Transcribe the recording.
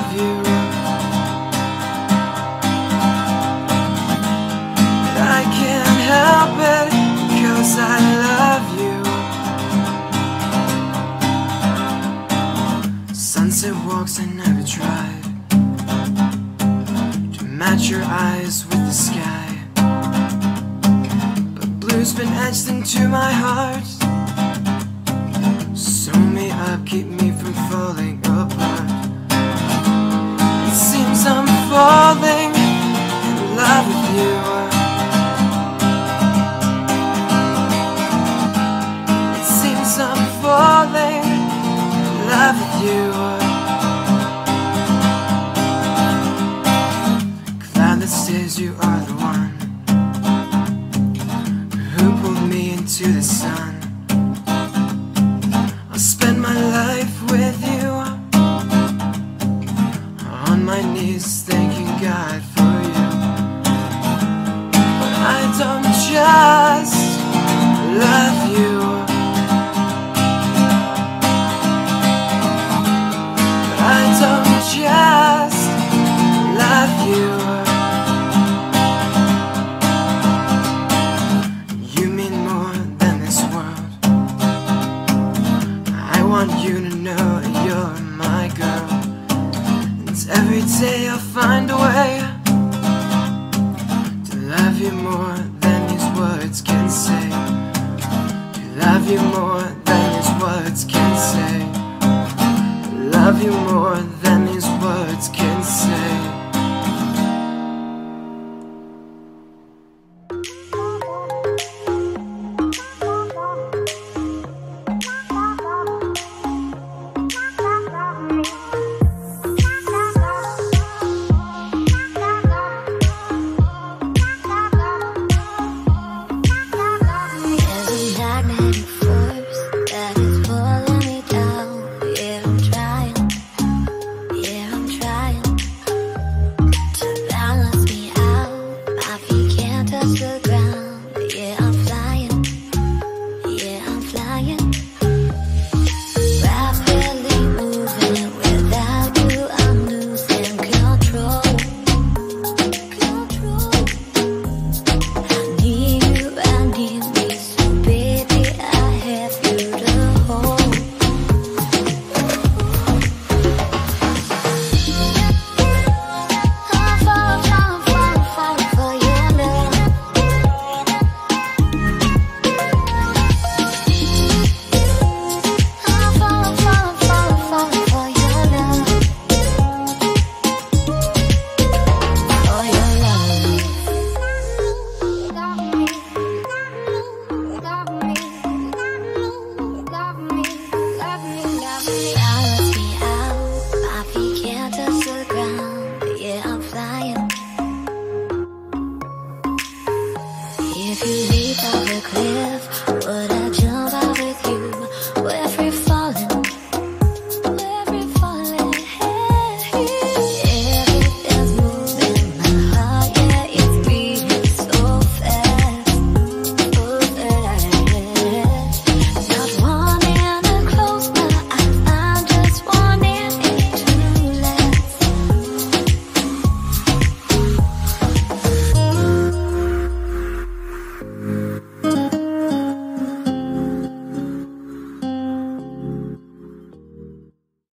love you. But I can't help it because I love you. Sunset walks I never tried to match your eyes with the sky, but blue's been etched into my heart. Sew me up, keep me from falling apart. It seems I'm falling in love with you. It seems I'm falling in love with you. Cloudless days, you are the one who pulled me into the sun. I'll spend my life with you, on my knees thanking God for you. But I don't just love you, but I don't just love you. You mean more than this world. I want you to know you're my girl. And every day I'll find a way to love you more than these words can say. To love you more than these words can say. Love you more than these words can say.